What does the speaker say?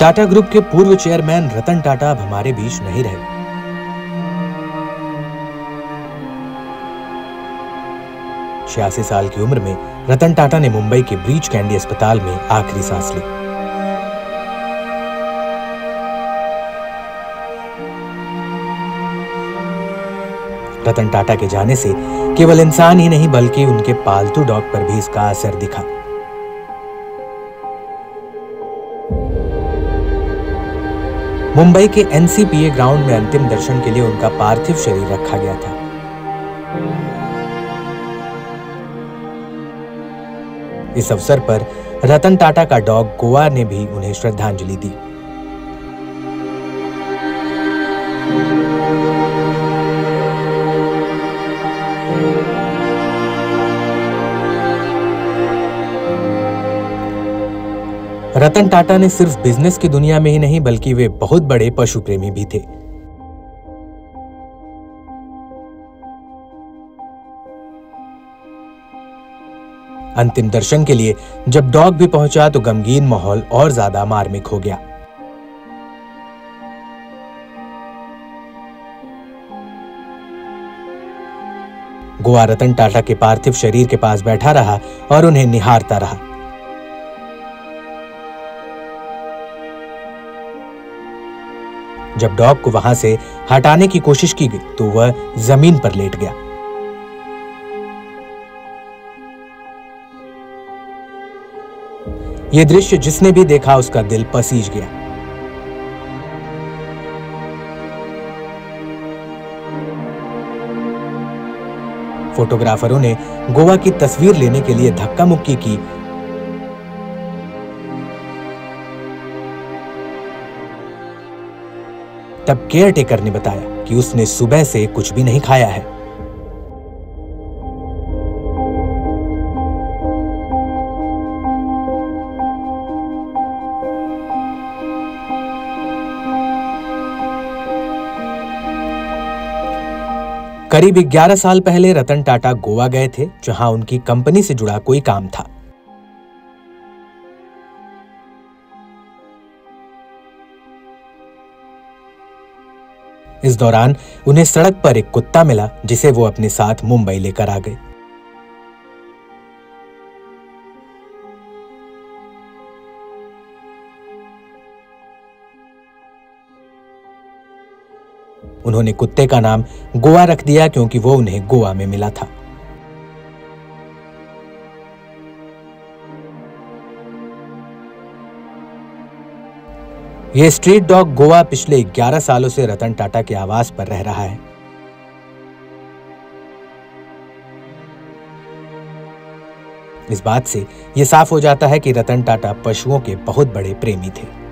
Tata group के पूर्व chairman Ratan Tata अब हमारे बीच नहीं रहे। 86 साल की उम्र में रतन टाटा ने मुंबई के ब्रीच कैंडी अस्पताल में आखिरी सांस ली। रतन टाटा के जाने से केवल इंसान ही नहीं बल्कि उनके पालतू डॉग पर भी इसका असर दिखा। मुंबई के एनसीपीए ग्राउंड में अंतिम दर्शन के लिए उनका पार्थिव शरीर रखा गया था। इस अवसर पर रतन टाटा का डॉग गोवा ने भी उन्हें श्रद्धांजलि दी। रतन टाटा ने सिर्फ बिजनेस की दुनिया में ही नहीं बल्कि वे बहुत बड़े पशु प्रेमी भी थे। अंतिम दर्शन के लिए जब डॉग भी पहुंचा तो गमगीन माहौल और ज्यादा मार्मिक हो गया। गोवा रतन टाटा के पार्थिव शरीर के पास बैठा रहा और उन्हें निहारता रहा। जब डॉग को वहां से हटाने की कोशिश की गई तो वह जमीन पर लेट गया। यह दृश्य जिसने भी देखा उसका दिल पसीज गया। फोटोग्राफरों ने गोवा की तस्वीर लेने के लिए धक्का मुक्की की। तब केयर टेकर ने बताया कि उसने सुबह से कुछ भी नहीं खाया है। करीब 11 साल पहले रतन टाटा गोवा गए थे, जहां उनकी कंपनी से जुड़ा कोई काम था। इस दौरान उन्हें सड़क पर एक कुत्ता मिला जिसे वो अपने साथ मुंबई लेकर आ गए। उन्होंने कुत्ते का नाम गोवा रख दिया क्योंकि वो उन्हें गोवा में मिला था। यह स्ट्रीट डॉग गोवा पिछले 11 सालों से रतन टाटा के आवास पर रह रहा है। इस बात से यह साफ हो जाता है कि रतन टाटा पशुओं के बहुत बड़े प्रेमी थे।